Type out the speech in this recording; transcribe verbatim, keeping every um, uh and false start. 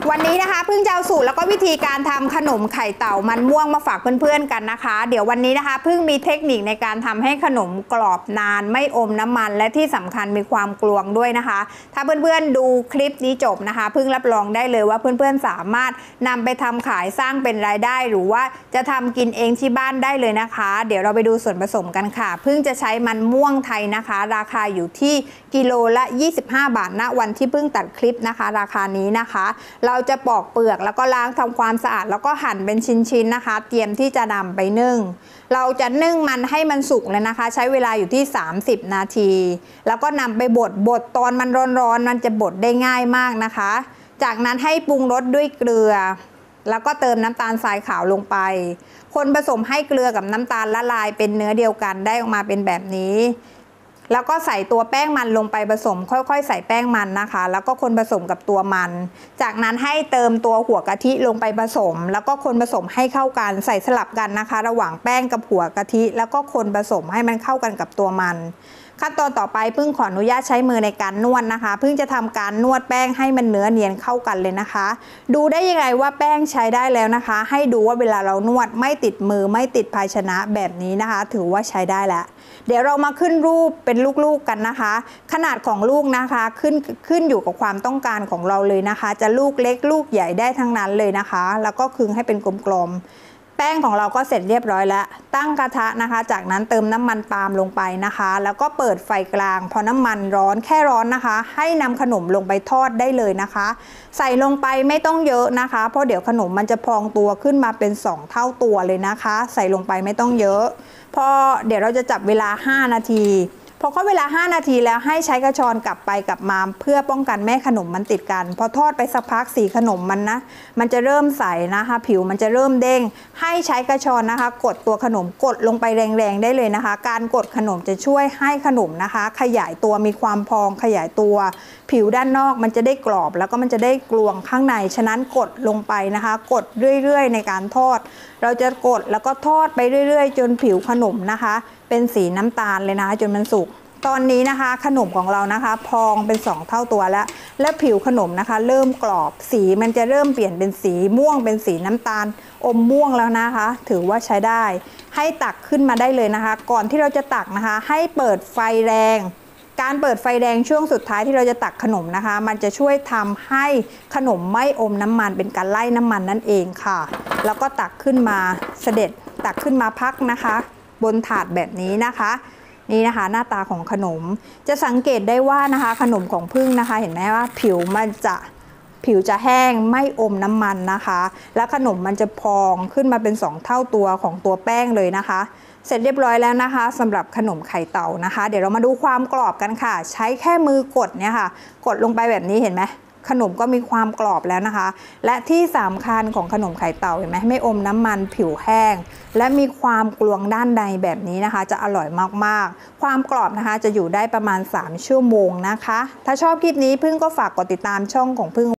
วันนี้นะคะเพิ่งจะเอาสูตรแล้วก็วิธีการทำขนมไข่เต่ามันม่วงมาฝากเพื่อนๆกันนะคะเดี๋ยววันนี้นะคะเพิ่งมีเทคนิคในการทำให้ขนมกรอบนานไม่อมน้ำมันและที่สำคัญมีความกลวงด้วยนะคะถ้าเพื่อนๆดูคลิปนี้จบนะคะเพิ่งรับรองได้เลยว่าเพื่อนๆสามารถนำไปทำขายสร้างเป็นรายได้หรือว่าจะทำกินเองที่บ้านได้เลยนะคะเดี๋ยวเราไปดูส่วนผสมกันค่ะเพิ่งจะใช้มันม่วงไทยนะคะราคาอยู่ที่กิโลละยี่สิบห้าบาทณวันที่เพิ่งตัดคลิปนะคะราคานี้นะคะเราจะปอกเปลือกแล้วก็ล้างทำความสะอาดแล้วก็หั่นเป็นชิ้นๆนะคะเตรียมที่จะนำไปนึ่งเราจะนึ่งมันให้มันสุกเลยนะคะใช้เวลาอยู่ที่สามสิบนาทีแล้วก็นำไปบดบดตอนมันร้อนๆมันจะบดได้ง่ายมากนะคะจากนั้นให้ปรุงรสด้วยเกลือแล้วก็เติมน้ำตาลทรายขาวลงไปคนผสมให้เกลือกับน้ำตาลละลายเป็นเนื้อเดียวกันได้ออกมาเป็นแบบนี้แล้วก็ใส่ตัวแป้งมันลงไปผสมค่อยๆใส่แป้งมันนะคะแล้วก็คนผสมกับตัวมันจากนั้นให้เติมตัวหัวกะทิลงไปผสมแล้วก็คนผสมให้เข้ากันใส่สลับกันนะคะระหว่างแป้งกับหัวกะทิแล้วก็คนผสมให้มันเข้ากันกับตัวมันขั้นตอนต่อไปเพิ่งขออนุญาตใช้มือในการนวดนะคะเพิ่งจะทำการนวดแป้งให้มันเนื้อเนียนเข้ากันเลยนะคะดูได้ยังไงว่าแป้งใช้ได้แล้วนะคะให้ดูว่าเวลาเรานวดไม่ติดมือไม่ติดภาชนะแบบนี้นะคะถือว่าใช้ได้แล้วเดี๋ยวเรามาขึ้นรูปเป็นลูกๆกันนะคะขนาดของลูกนะคะขึ้นขึ้นอยู่กับความต้องการของเราเลยนะคะจะลูกเล็กลูกใหญ่ได้ทั้งนั้นเลยนะคะแล้วก็คึงให้เป็นกลมๆแป้งของเราก็เสร็จเรียบร้อยแล้วตั้งกระทะนะคะจากนั้นเติมน้ำมันปาล์มลงไปนะคะแล้วก็เปิดไฟกลางพอน้ำมันร้อนแค่ร้อนนะคะให้นำขนมลงไปทอดได้เลยนะคะใส่ลงไปไม่ต้องเยอะนะคะเพราะเดี๋ยวขนมมันจะพองตัวขึ้นมาเป็นสองเท่าตัวเลยนะคะใส่ลงไปไม่ต้องเยอะพอเดี๋ยวเราจะจับเวลาห้านาทีพอเข้าเวลาห้านาทีแล้วให้ใช้กระชอนกลับไปกลับมาเพื่อป้องกันแม่ขนมมันติดกันพอทอดไปสักพักสีขนมมันนะมันจะเริ่มใสนะคะผิวมันจะเริ่มเด้งให้ใช้กระชอนนะคะกดตัวขนมกดลงไปแรงๆได้เลยนะคะการกดขนมจะช่วยให้ขนมนะคะขยายตัวมีความพองขยายตัวผิวด้านนอกมันจะได้กรอบแล้วก็มันจะได้กลวงข้างในฉะนั้นกดลงไปนะคะกดเรื่อยๆในการทอดเราจะกดแล้วก็ทอดไปเรื่อยๆจนผิวขนมนะคะเป็นสีน้ำตาลเลยนะคะจนมันสุกตอนนี้นะคะขนมของเรานะคะพองเป็นสองเท่าตัวแล้วและผิวขนมนะคะเริ่มกรอบสีมันจะเริ่มเปลี่ยนเป็นสีม่วงเป็นสีน้ำตาลอมม่วงแล้วนะคะถือว่าใช้ได้ให้ตักขึ้นมาได้เลยนะคะก่อนที่เราจะตักนะคะให้เปิดไฟแรงการเปิดไฟแดงช่วงสุดท้ายที่เราจะตักขนมนะคะมันจะช่วยทำให้ขนมไม่อมน้ำมันเป็นการไล่น้ำมันนั่นเองค่ะแล้วก็ตักขึ้นมาเสด็จตักขึ้นมาพักนะคะบนถาดแบบนี้นะคะนี่นะคะหน้าตาของขนมจะสังเกตได้ว่านะคะขนมของพึ่งนะคะเห็นไหมว่าผิวมันจะผิวจะแห้งไม่อมน้ำมันนะคะและขนมมันจะพองขึ้นมาเป็นสองเท่าตัวของตัวแป้งเลยนะคะเสร็จเรียบร้อยแล้วนะคะสำหรับขนมไข่เต่านะคะเดี๋ยวเรามาดูความกรอบกันค่ะใช้แค่มือกดเนี่ยค่ะกดลงไปแบบนี้เห็นไหมขนมก็มีความกรอบแล้วนะคะและที่สำคัญของขนมไข่เต่าเห็นไหมไม่อมน้ำมันผิวแห้งและมีความกลวงด้านในแบบนี้นะคะจะอร่อยมากๆความกรอบนะคะจะอยู่ได้ประมาณสามชั่วโมงนะคะถ้าชอบคลิปนี้พึ่งก็ฝากกดติดตามช่องของพึ่ง